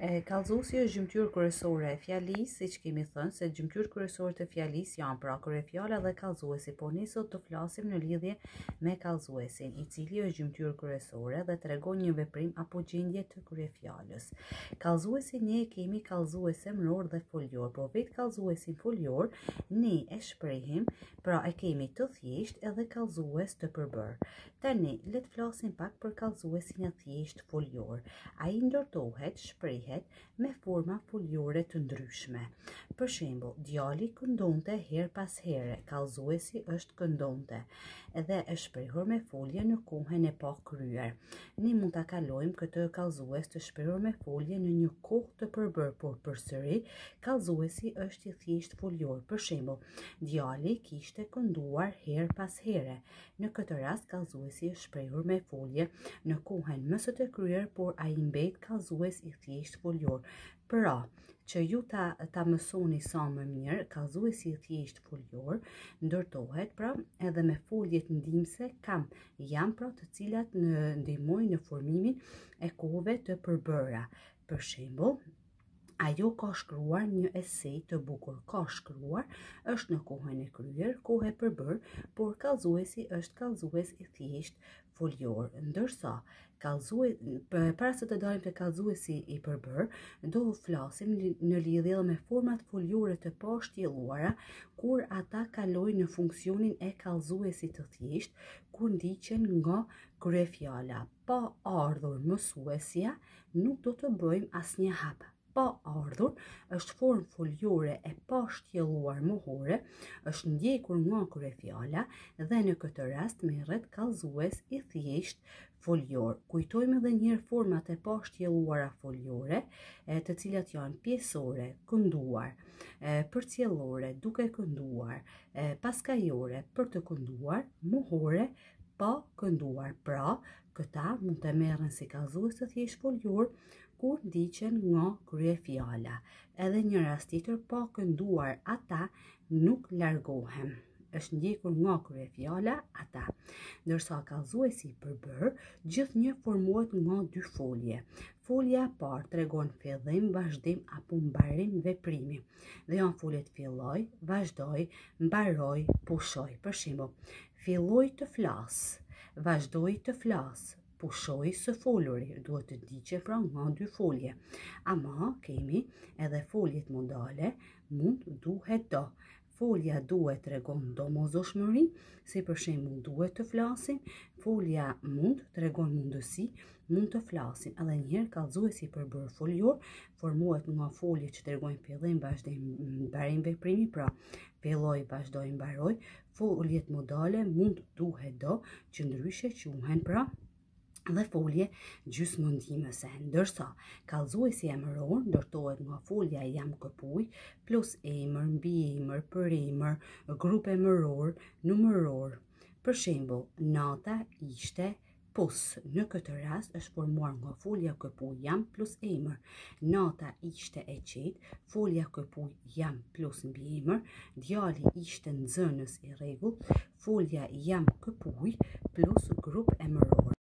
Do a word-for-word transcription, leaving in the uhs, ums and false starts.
Kallëzuesi është gjymtyrë kryesore e fjalisë, siç kemi thënë se gjymtyrë kryesore të fjalisë janë pra kryefjala dhe kallëzuesi, po ne sot të flasim në lidhje me kallëzuesin, i cili është gjymtyrë kryesore dhe tregon një veprim apo gjendje të kryefjalës. Kallëzuesin ne e kemi kallëzues emëror dhe folyor, po vetë kallëzuesin folyor ne e shprehim, pra e kemi të thjesht edhe kallëzues të përbër. Tani le të flasim pak për kallëzuesin e thjesht folyor. Ai ndërtohet, shprehet me forma foljore të ndryshme. Për shembull, djali këndonte her pas here, kallëzuesi është këndonte, edhe është shprehur me folje në kohën e pakryer. Ne mund ta kalojmë këtë kallëzues të shprehur me folje në një kohë të përbër, por përsëri kallëzuesi është i thjesht folyor. Për shembull, djali kishte kënduar her pas here. Në këtë rast kallëzuesi është shprehur me folje në kohën më së të kryer, por ai mbet kallëzues i thjesht folyor. Pra, që ju ta, ta mësoni sa më mirë, kallëzuesi i thjesht folyor ndërtohet pra edhe me foljet ndihmëse kam, jam pra të cilat në ndihmojnë në formimin e kohëve të përbëra. Për shembull, ajo ka shkruar një esej të bukur. Ka shkruar është në kohën e kryer, kohë e përbër, por kallëzuesi është kallëzues i thjesht folyor. Ndërsa kallëzues, para se të dalim te kallëzuesi i përbër, do flasim në lidhje me format foljore të pashtjelluara, kur ata kalojnë në funksionin e kallëzuesit të thjesht, kur ndiqen nga kryefjala. Pa ardhur mësuesja, nuk do të bëjmë asnjë hap. Pa ardhur është formë foljore e pashtjelluar mohore, është ndjekur nga kryefjala dhe në këtë rast merret kallëzues i thjesht folyor. Kujtojmë edhe një herë format e pashtjelluara foljore, të cilat janë pjesore, kënduar, përcjellore, duke kënduar, paskajore, për të kënduar, mohore, pa kënduar. Pra, këta mund të merren si kallëzues të thjesht folyor kur ndiqen nga kryefjala. Edhe një rast tjetër, pa kënduar ata, nuk largohem. Është ndjekur nga kryefjala ata. Ndërsa kallëzuesi i përbër gjithnjë formohet nga dy folje. Folja e parë tregon fillim, vazhdim apo mbarim veprimi. Dhe janë foljet filloj, vazhdoj, mbaroj, pushoj. Për shembull, filloj të flas, vazhdoj të flas, pushoj së foluri, duhet të ndiqe pra nga dy folje. Ama kemi edhe foljet modale, mund, duhet, do. Folja duhet tregon domosdoshmëri, si për shembull duhet të flasim, folja mund tregon mundësi, mund të flasim. Edhe një herë kallëzuesi i përbër folyor formohet nga folje që tregojnë fillim, vazhdim, mbarim veprimi, pra filloj, vazhdoj, mbaroj. Foljet modale mund, duhet, do, që ndryshe quhen pra dhe folje gjysmëndimëse. Ndërsa kallëzuesi emëror ndërtohet nga folja jam këpuj plus emër, mbiemër, përemër, grup emëror, numëror. Për shembull, nata ishte pus. Në këtë rast është formuar nga folja këpuj jam plus emër. Nata ishte e qetë, folja këpuj jam plus mbiemër. Djali ishte nxënës i rregullt, folja jam këpuj plus grup emëror.